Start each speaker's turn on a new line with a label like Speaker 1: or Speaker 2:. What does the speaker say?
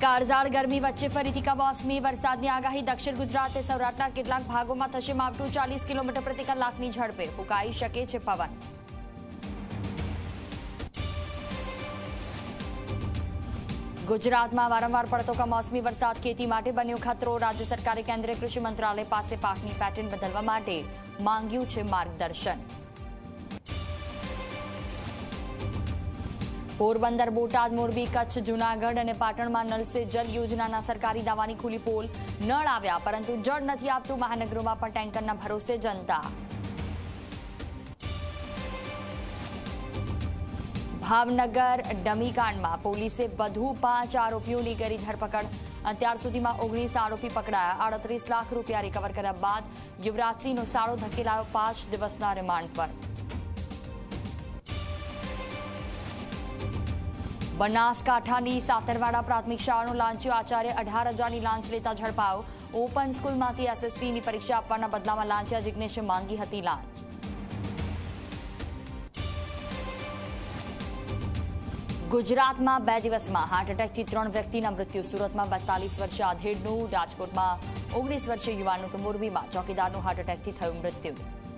Speaker 1: કાળઝાળ ગરમી વચ્ચે ફરીથી કમોસમી વરસાદની આગાહી. દક્ષિણ ગુજરાત અને સૌરાષ્ટ્રના કેટલાક ભાગોમાં થશે માવઠું. 40 કિલોમીટર પ્રતિ કલાકની ઝડપે ફૂંકાઈ શકે છે પવન. ગુજરાતમાં વારંવાર પડતો કમોસમી વરસાદ ખેતી માટે બન્યો ખતરો. રાજ્ય સરકારે કેન્દ્રીય કૃષિ મંત્રાલય પાસે પાકની પેટર્ન બદલવા માટે માંગ્યું છે માર્ગદર્શન. પોરબંદર, બોટાદ, મોરબી, કચ્છ, જૂનાગઢ અને પાટણમાં નળ સે જલ યોજનાના સરકારી દાવાની ખુલ્લી પોલ. નળ આવ્યા પરંતુ જળ નથી આવતું. મહાનગરોમાં પણ ટેન્કરના ભરોસે જનતા. ભાવનગર ડમીકાંડમાં પોલીસે વધુ 5 આરોપીઓની કરી ધરપકડ. અત્યાર સુધીમાં 19 આરોપી પકડાયા. 38 લાખ રૂપિયા રિકવર કર્યા બાદ યુવરાજસિંહનો સાળો ધકેલાયો 5 દિવસના રિમાન્ડ પર. બનાસકાંઠાની સાતરવાડા પ્રાથમિક શાળાનો લાંચિયો આચાર્ય 18,000ની લાંચ લેતા ઝડપાયો. ઓપન સ્કૂલમાંથી એસએસસીની પરીક્ષા આપવાના બદલામાં લાંચિયા જિજ્ઞેશે માંગી હતી લાંચ. ગુજરાતમાં 2 દિવસમાં હાર્ટ એટેકથી 3 વ્યક્તિના મૃત્યુ. સુરતમાં 42 વર્ષીય આધેડનું, રાજકોટમાં 19 વર્ષીય યુવાનનું તો મોરબીમાં ચોકીદારનું હાર્ટ એટેકથી થયું મૃત્યુ.